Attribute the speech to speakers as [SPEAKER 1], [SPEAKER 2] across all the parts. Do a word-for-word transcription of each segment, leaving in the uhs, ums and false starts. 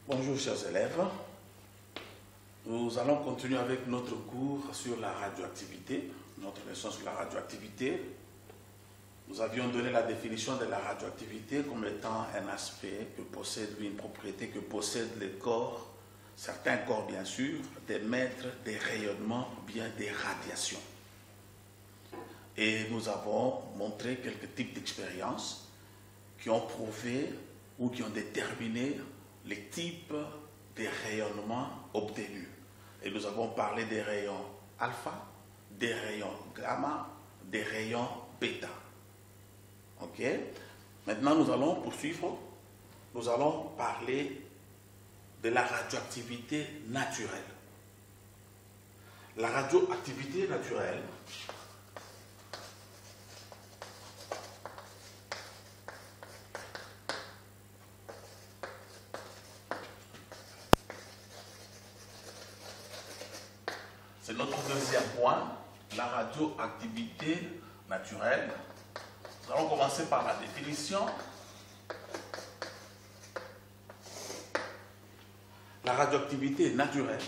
[SPEAKER 1] Bonjour chers élèves, nous allons continuer avec notre cours sur la radioactivité, notre leçon sur la radioactivité. Nous avions donné la définition de la radioactivité comme étant un aspect que possède, une propriété que possèdent les corps, certains corps bien sûr, d'émettre des rayonnements ou bien des radiations. Et nous avons montré quelques types d'expériences qui ont prouvé ou qui ont déterminé les types de rayonnements obtenus. Et nous avons parlé des rayons alpha, des rayons gamma, des rayons bêta. Ok? Maintenant, nous allons poursuivre. Nous allons parler de la radioactivité naturelle. La radioactivité naturelle, c'est notre deuxième point, la radioactivité naturelle. Nous allons commencer par la définition. La radioactivité naturelle,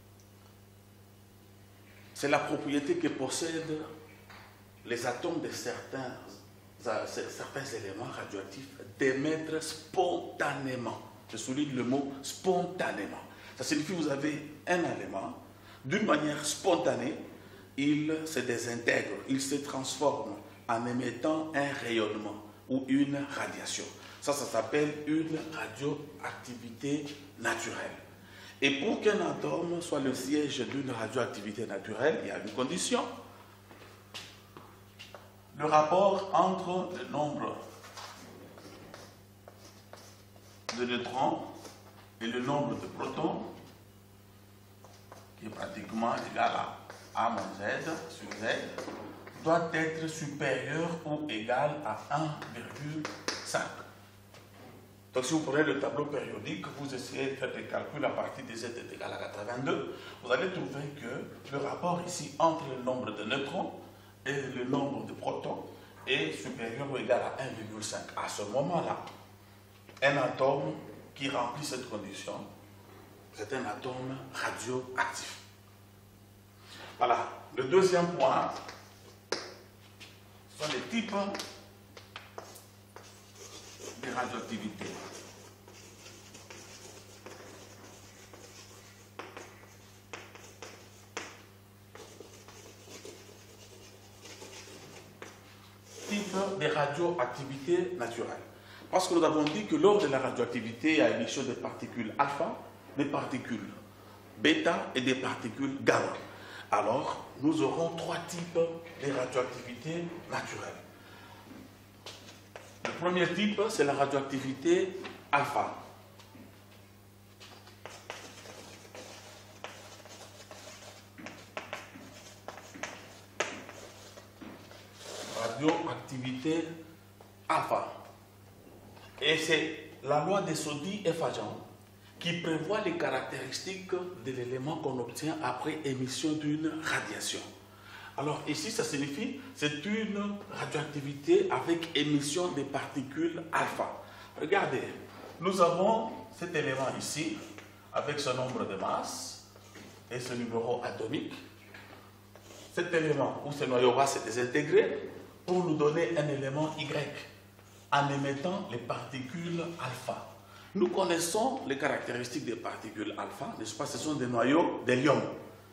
[SPEAKER 1] c'est la propriété que possèdent les atomes de certains, certains éléments radioactifs d'émettre spontanément. Je souligne le mot spontanément. Ça signifie que vous avez un élément, d'une manière spontanée, il se désintègre, il se transforme en émettant un rayonnement ou une radiation. Ça, ça s'appelle une radioactivité naturelle. Et pour qu'un atome soit le siège d'une radioactivité naturelle, il y a une condition. Le rapport entre le nombre de neutrons et le nombre de protons, qui est pratiquement égal à A moins Z sur Z, doit être supérieur ou égal à un virgule cinq. Donc si vous prenez le tableau périodique, vous essayez de faire des calculs à partir de Z est égal à quatre-vingt-deux, vous allez trouver que le rapport ici entre le nombre de neutrons et le nombre de protons est supérieur ou égal à un virgule cinq. À ce moment-là, un atome qui remplit cette condition, c'est un atome radioactif. Voilà. Le deuxième point sont les types de radioactivité. Types de radioactivité naturelle. Parce que nous avons dit que lors de la radioactivité, il y a émission des particules alpha, des particules bêta et des particules gamma. Alors, nous aurons trois types de radioactivité naturelle. Le premier type, c'est la radioactivité alpha. Radioactivité alpha. Et c'est la loi de Soddy et Fajan qui prévoit les caractéristiques de l'élément qu'on obtient après émission d'une radiation. Alors ici, ça signifie c'est une radioactivité avec émission des particules alpha. Regardez, nous avons cet élément ici, avec ce nombre de masses et ce numéro atomique. Cet élément, où ce noyau va se désintégrer pour nous donner un élément Y, en émettant les particules alpha. Nous connaissons les caractéristiques des particules alpha, n'est-ce pas? Ce sont des noyaux d'hélium.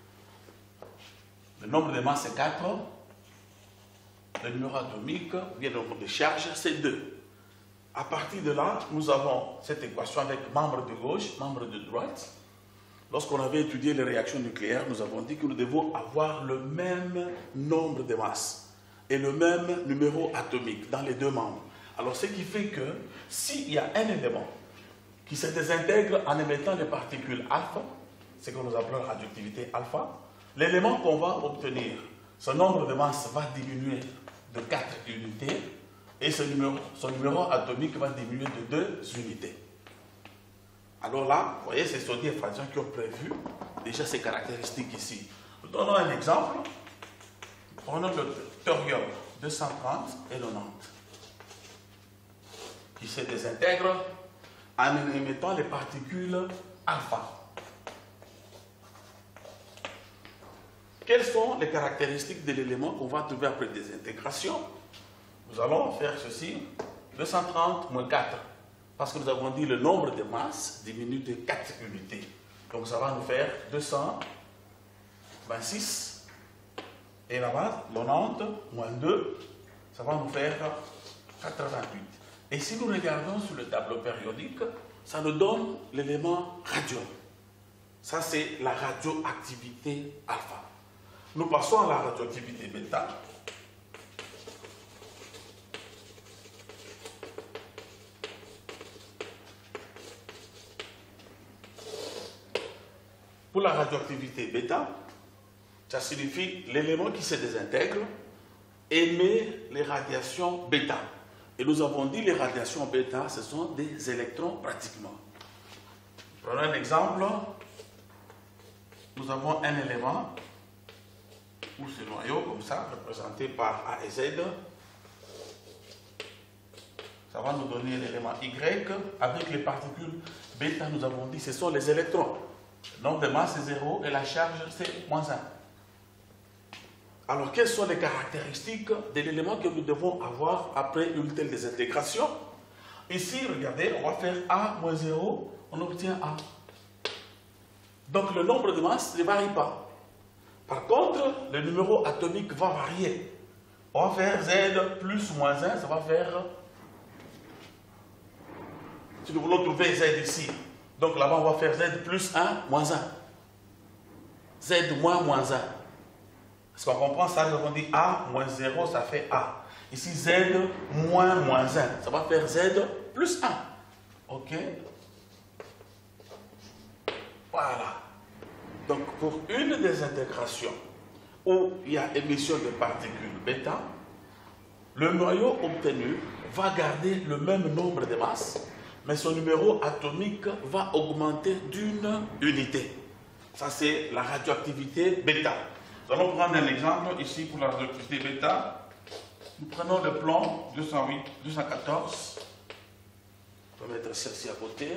[SPEAKER 1] Le nombre de masses est quatre, le numéro atomique, bien le nombre de charges, c'est deux. À partir de là, nous avons cette équation avec membre de gauche, membre de droite. Lorsqu'on avait étudié les réactions nucléaires, nous avons dit que nous devons avoir le même nombre de masses et le même numéro atomique dans les deux membres. Alors, ce qui fait que s'il y a un élément qui se désintègre en émettant les particules alpha, ce que nous appelons radioactivité alpha, l'élément qu'on va obtenir, son nombre de masses va diminuer de quatre unités et ce numéro, son numéro atomique va diminuer de deux unités. Alors là, vous voyez, c'est Soddy et Fajan qui ont prévu déjà ces caractéristiques ici. Nous donnons un exemple. Prenons le thorium deux cent trente et le quatre-vingt-dix qui se désintègre en émettant les particules alpha. Quelles sont les caractéristiques de l'élément qu'on va trouver après des intégrations? Nous allons faire ceci, deux cent trente moins quatre, parce que nous avons dit le nombre de masses diminue de quatre unités. Donc ça va nous faire deux cent vingt-six, et là-bas, quatre-vingt-dix moins deux, ça va nous faire quatre-vingt-huit. Et si nous regardons sur le tableau périodique, ça nous donne l'élément radium. Ça, c'est la radioactivité alpha. Nous passons à la radioactivité bêta. Pour la radioactivité bêta, ça signifie l'élément qui se désintègre émet les radiations bêta. Et nous avons dit les radiations bêta, ce sont des électrons pratiquement. Prenons un exemple. Nous avons un élément ou ce noyau comme ça, représenté par A et Z. Ça va nous donner l'élément Y. Avec les particules bêta, nous avons dit ce sont les électrons. Le nombre de masse est zéro et la charge c'est moins un. Alors, quelles sont les caractéristiques de l'élément que nous devons avoir après une telle désintégration? Ici, regardez, on va faire A moins zéro, on obtient A. Donc, le nombre de masses ne varie pas. Par contre, le numéro atomique va varier. On va faire Z plus moins un, ça va faire... Si nous voulons trouver Z ici, donc là-bas, on va faire Z plus un, moins un. Z moins moins un. Est-ce qu'on comprend ça? Nous avons dit A moins zéro, ça fait A. Ici, Z moins moins un, ça va faire Z plus un. OK? Voilà. Donc, pour une des intégrations où il y a émission de particules bêta, le noyau obtenu va garder le même nombre de masses, mais son numéro atomique va augmenter d'une unité. Ça, c'est la radioactivité bêta. Nous allons prendre un exemple ici pour la radioactivité bêta. Nous prenons le plomb deux cent huit, deux cent quatorze. On va mettre celle-ci à côté.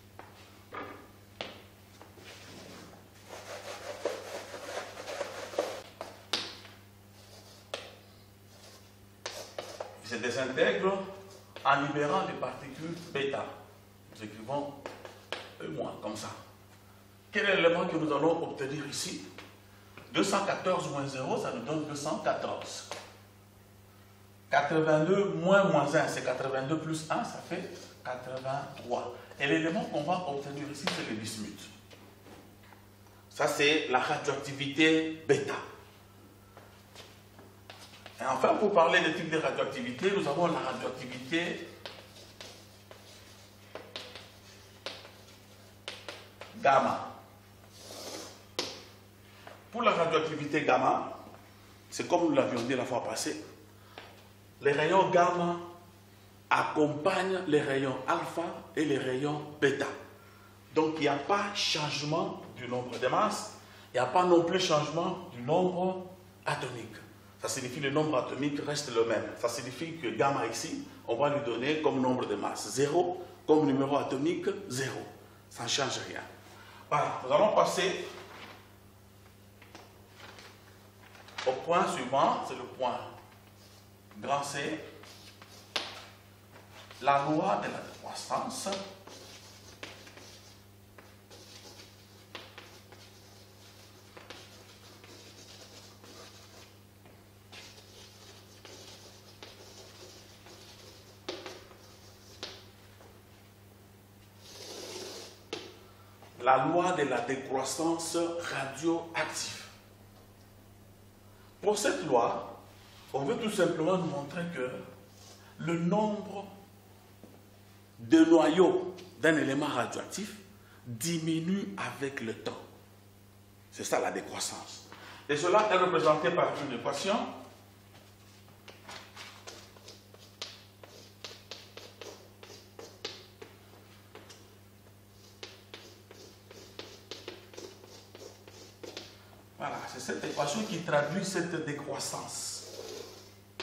[SPEAKER 1] Il se désintègre en libérant des particules bêta. Nous écrivons E-, comme ça. Quel est l'élément que nous allons obtenir ici? deux cent quatorze moins zéro, ça nous donne deux cent quatorze. quatre-vingt-deux moins moins un, c'est quatre-vingt-deux plus un, ça fait quatre-vingt-trois. Et l'élément qu'on va obtenir ici, c'est le bismuth. Ça, c'est la radioactivité bêta. Et enfin, pour parler des types de radioactivité, nous avons la radioactivité gamma. Pour la radioactivité gamma, c'est comme nous l'avions dit la fois passée, les rayons gamma accompagnent les rayons alpha et les rayons bêta. Donc il n'y a pas changement du nombre de masses, il n'y a pas non plus changement du nombre atomique. Ça signifie que le nombre atomique reste le même. Ça signifie que gamma ici, on va lui donner comme nombre de masse zéro, comme numéro atomique zéro. Ça ne change rien. Voilà, nous allons passer au point suivant, c'est le point grand C, la loi de la décroissance. La loi de la décroissance radioactive. Pour cette loi, on veut tout simplement nous montrer que le nombre de noyaux d'un élément radioactif diminue avec le temps. C'est ça la décroissance. Et cela est représenté par une équation. Voilà, c'est cette équation qui traduit cette décroissance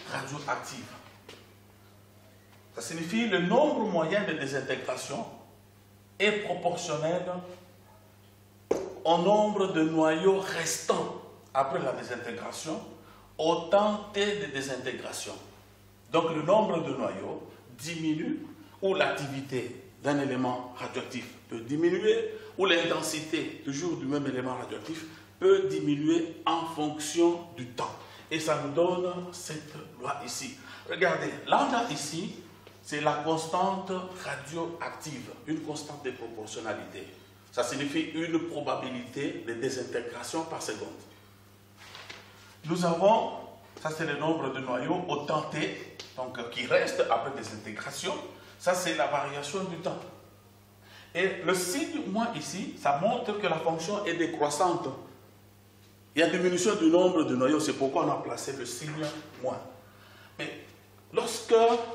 [SPEAKER 1] radioactive. Ça signifie le nombre moyen de désintégration est proportionnel au nombre de noyaux restants après la désintégration au temps T de désintégration. Donc le nombre de noyaux diminue ou l'activité d'un élément radioactif peut diminuer ou l'intensité toujours du même élément radioactif peut diminuer en fonction du temps. Et ça nous donne cette loi ici. Regardez, lambda ici, c'est la constante radioactive, une constante de proportionnalité. Ça signifie une probabilité de désintégration par seconde. Nous avons, ça c'est le nombre de noyaux au temps T, donc qui reste après désintégration. Ça c'est la variation du temps. Et le signe moins ici, ça montre que la fonction est décroissante. Il y a diminution du nombre de noyaux, c'est pourquoi on a placé le signe moins. Mais lorsque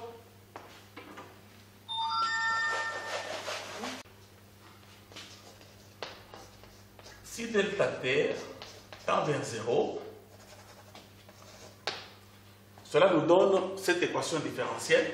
[SPEAKER 1] si delta T tend vers zéro, cela nous donne cette équation différentielle.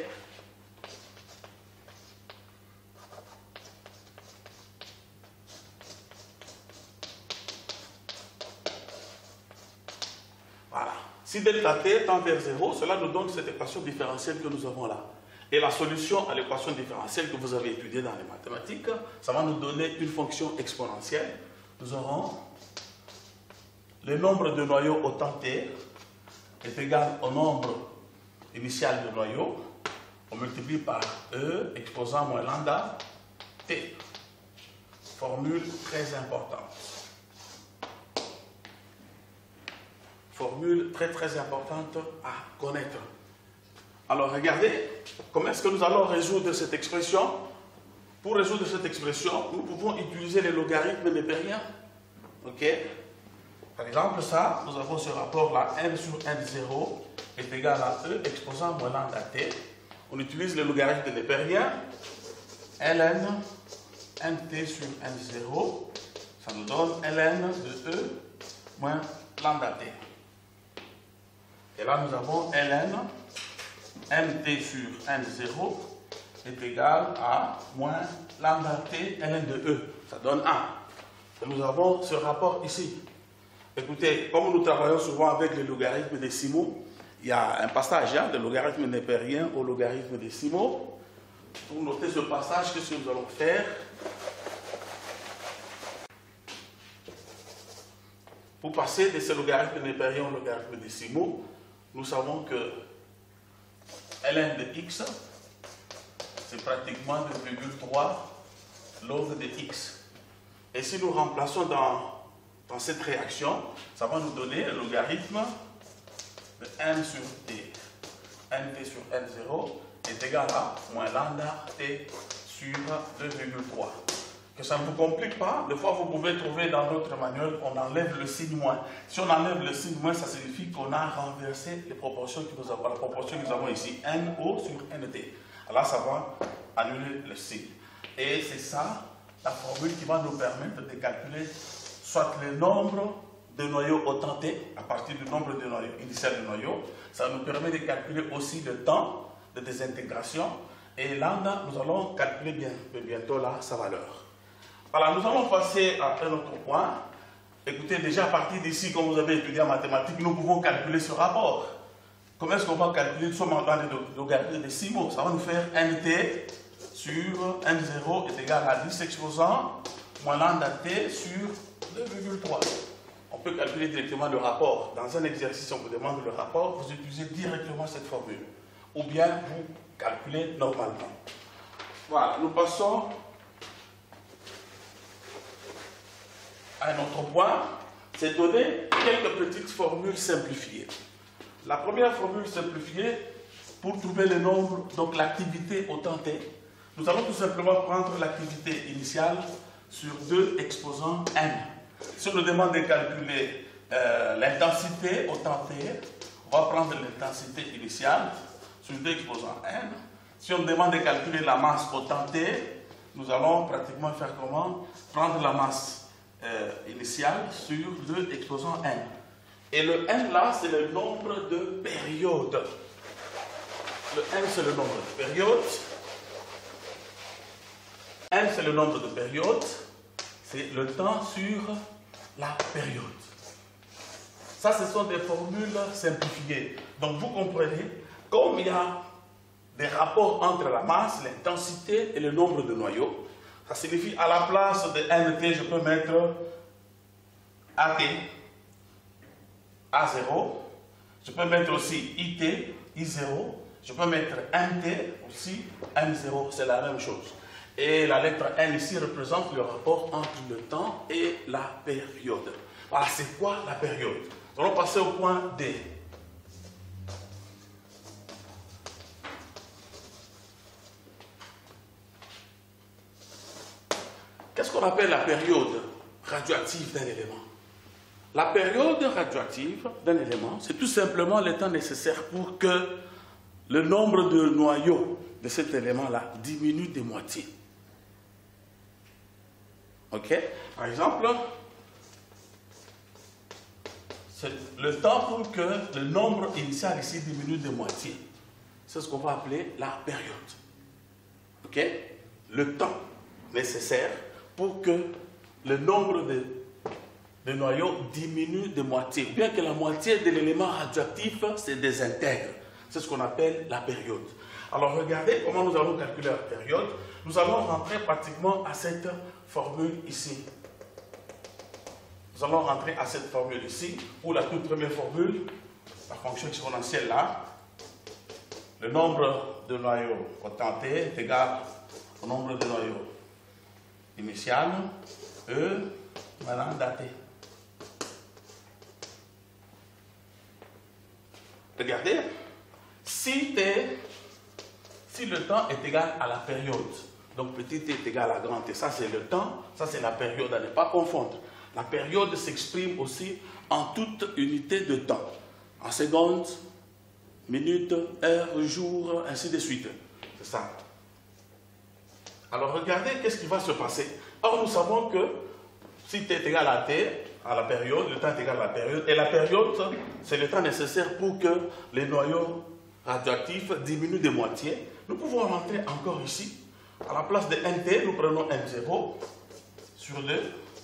[SPEAKER 1] Voilà. Si delta T tend vers zéro, cela nous donne cette équation différentielle que nous avons là. Et la solution à l'équation différentielle que vous avez étudiée dans les mathématiques, ça va nous donner une fonction exponentielle. Nous aurons le nombre de noyaux au temps T est égal au nombre initial de noyaux. On multiplie par E exposant moins lambda T. Formule très importante. Formule très très importante à connaître. Alors regardez, comment est-ce que nous allons résoudre cette expression? Pour résoudre cette expression, nous pouvons utiliser les logarithmes népériens. Ok? Par exemple, ça, nous avons ce rapport-là, n sur n zéro est égal à E exposant moins lambda T. On utilise le logarithme népérien, ln nt sur n zéro, ça nous donne ln de E moins lambda T. Et là, nous avons ln mt sur n zéro est égal à moins lambda T ln de E. Ça donne un. Et nous avons ce rapport ici. Écoutez, comme nous travaillons souvent avec les logarithmes décimaux, il y a un passage hein, de logarithme népérien au logarithme décimaux. Pour noter ce passage, qu'est-ce que nous allons faire? Pour passer de ce logarithme népérien au logarithme décimaux, nous savons que ln de x, c'est pratiquement deux virgule trois log de x. Et si nous remplaçons dans, dans cette réaction, ça va nous donner le logarithme de n sur t. nt sur n zéro est égal à moins lambda t sur deux virgule trois. Que ça ne vous complique pas, des fois vous pouvez trouver dans notre manuel, on enlève le signe moins. Si on enlève le signe moins, ça signifie qu'on a renversé les proportions que nous avons, la proportion que nous avons ici, no sur nt. Alors là, ça va annuler le signe. Et c'est ça, la formule qui va nous permettre de calculer soit le nombre de noyaux au temps t, à partir du nombre de noyaux initial de noyaux. Ça nous permet de calculer aussi le temps de désintégration. Et lambda, nous allons calculer bien, bientôt là sa valeur. Voilà, nous allons passer à un autre point. Écoutez, déjà à partir d'ici, comme vous avez étudié en mathématiques, nous pouvons calculer ce rapport. Comment est-ce qu'on va calculer? Nous sommes en train de logarithme décimaux. Ça va nous faire nt sur n zéro est égal à dix exposant moins lambda t sur deux virgule trois. On peut calculer directement le rapport. Dans un exercice, on vous demande le rapport, vous utilisez directement cette formule. Ou bien vous calculez normalement. Voilà, nous passons à un autre point, c'est donner quelques petites formules simplifiées. La première formule simplifiée, pour trouver le nombre, donc l'activité au temps t, nous allons tout simplement prendre l'activité initiale sur deux exposants n. Si on nous demande de calculer euh, l'intensité au temps t, on va prendre l'intensité initiale sur deux exposants n. Si on nous demande de calculer la masse au temps t, nous allons pratiquement faire comment? Prendre la masse Euh, initial sur deux exposants n. Et le n là, c'est le nombre de périodes. Le n, c'est le nombre de périodes. N, c'est le nombre de périodes. C'est le temps sur la période. Ça, ce sont des formules simplifiées. Donc, vous comprenez, comme il y a des rapports entre la masse, l'intensité et le nombre de noyaux, ça signifie à la place de N T, je peux mettre A T, A zéro. Je peux mettre aussi I T, I zéro. Je peux mettre M T aussi, M zéro. C'est la même chose. Et la lettre N ici représente le rapport entre le temps et la période. Voilà, c'est quoi la période? Nous allons passer au point D. Qu'est-ce qu'on appelle la période radioactive d'un élément? La période radioactive d'un élément, c'est tout simplement le temps nécessaire pour que le nombre de noyaux de cet élément-là diminue de moitié. Ok? Par exemple, c'est le temps pour que le nombre initial ici diminue de moitié. C'est ce qu'on va appeler la période. Ok? Le temps nécessaire pour que le nombre de, de noyaux diminue de moitié. Bien que la moitié de l'élément radioactif se désintègre. C'est ce qu'on appelle la période. Alors regardez comment nous allons calculer la période. Nous allons rentrer pratiquement à cette formule ici. Nous allons rentrer à cette formule ici, où la toute première formule, la fonction exponentielle là, le nombre de noyaux au temps t est égal au nombre de noyaux initial, E, maintenant daté. Regardez, si, t, si le temps est égal à la période, donc petit t est égal à grand t, ça c'est le temps, ça c'est la période, à ne pas confondre. La période s'exprime aussi en toute unité de temps, en secondes, minutes, heures, jours, ainsi de suite. C'est ça. Alors regardez qu'est-ce qui va se passer. Or nous savons que si t est égal à t, à la période, le temps est égal à la période, et la période, c'est le temps nécessaire pour que les noyaux radioactifs diminuent de moitié. Nous pouvons rentrer encore ici. À la place de nt, nous prenons m zéro sur deux,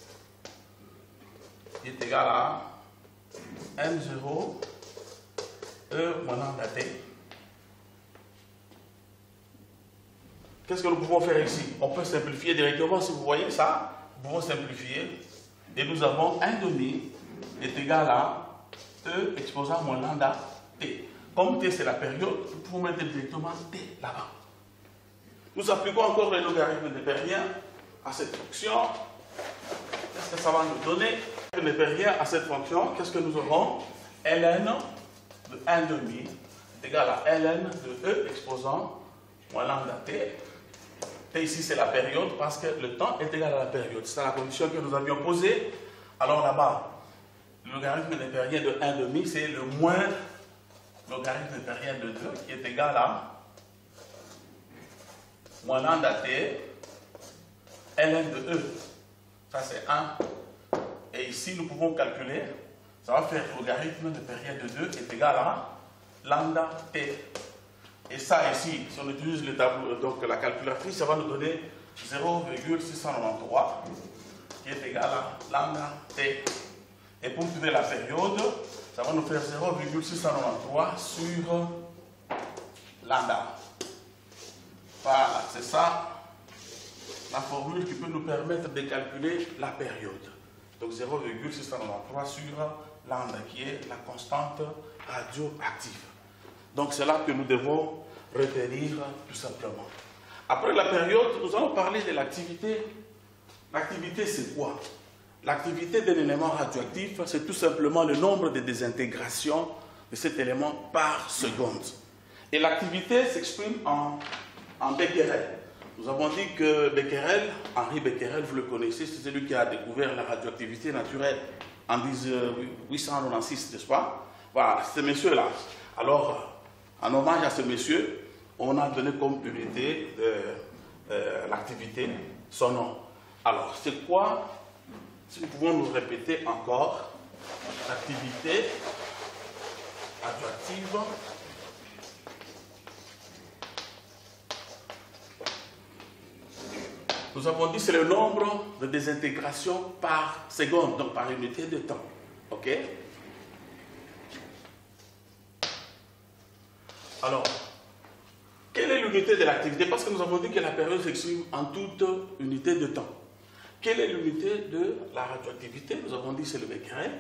[SPEAKER 1] qui est égal à m zéro, E maintenant daté. Qu'est-ce que nous pouvons faire ici? On peut simplifier directement, si vous voyez ça, nous pouvons simplifier. Et nous avons un demi est égal à E exposant moins lambda t. Comme t c'est la période, nous pouvons mettre directement t là-bas. Nous appliquons encore le logarithme népérien à cette fonction. Qu'est-ce que ça va nous donner? Le népérien à cette fonction, qu'est-ce que nous aurons? Ln de un demi est égal à Ln de E exposant moins lambda t. T ici c'est la période parce que le temps est égal à la période. C'est la condition que nous avions posée. Alors là-bas, le logarithme népérien de un demi c'est le moins logarithme népérien de deux qui est égal à moins lambda t Ln de E. Ça c'est un. Et ici nous pouvons calculer, ça va faire logarithme népérien de deux qui est égal à lambda t. Et ça ici, si on utilise le tableau, donc la calculatrice, ça va nous donner zéro virgule six cent quatre-vingt-treize qui est égal à lambda t. Et pour trouver la période, ça va nous faire zéro virgule six cent quatre-vingt-treize sur lambda. Voilà, c'est ça la formule qui peut nous permettre de calculer la période. Donc zéro virgule six cent quatre-vingt-treize sur lambda qui est la constante radioactive. Donc c'est là que nous devons retenir tout simplement. Après la période, nous allons parler de l'activité. L'activité c'est quoi? L'activité d'un élément radioactif, c'est tout simplement le nombre de désintégrations de cet élément par seconde. Et l'activité s'exprime en, en Becquerel. Nous avons dit que Becquerel, Henri Becquerel, vous le connaissez, c'est celui qui a découvert la radioactivité naturelle en mille huit cent quatre-vingt-seize, n'est-ce pas? Voilà, ce monsieur-là. Alors, en hommage à ce monsieur, on a donné comme unité de euh, l'activité son nom. Alors, c'est quoi, si nous pouvons nous répéter encore, l'activité radioactive Nous avons dit que c'est le nombre de désintégrations par seconde, donc par unité de temps. OK? Alors, quelle est l'unité de l'activité? Parce que nous avons dit que la période s'exprime en toute unité de temps. Quelle est l'unité de la radioactivité? Nous avons dit que c'est le becquerel.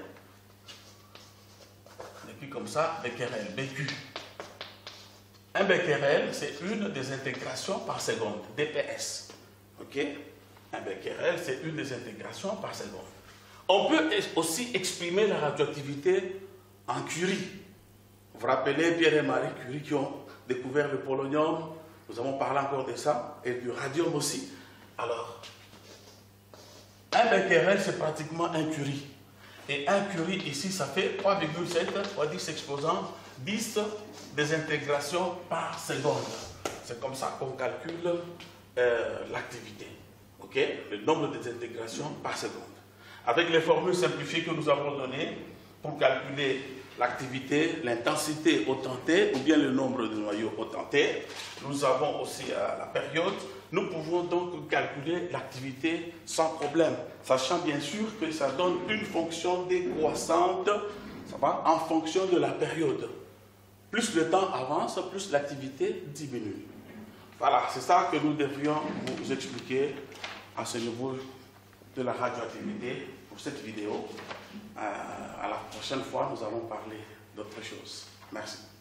[SPEAKER 1] Et puis comme ça, becquerel, B Q. Un becquerel, c'est une désintégration par seconde, D P S. OK? Un becquerel, c'est une désintégration par seconde. On peut aussi exprimer la radioactivité en Curie. Vous vous rappelez Pierre et Marie Curie qui ont découvert le polonium, nous avons parlé encore de ça, et du radium aussi. Alors, un becquerel, c'est pratiquement un Curie. Et un Curie ici, ça fait trois virgule sept fois dix exposant dix désintégrations par seconde. C'est comme ça qu'on calcule euh, l'activité. OK? Le nombre de désintégrations par seconde. Avec les formules simplifiées que nous avons données pour calculer l'activité, l'intensité au temps T, ou bien le nombre de noyaux au temps T, nous avons aussi euh, la période. Nous pouvons donc calculer l'activité sans problème, sachant bien sûr que ça donne une fonction décroissante, ça va, en fonction de la période. Plus le temps avance, plus l'activité diminue. Voilà, c'est ça que nous devrions vous expliquer à ce niveau de la radioactivité pour cette vidéo. Euh, à la prochaine fois, nous allons parler d'autres choses. Merci.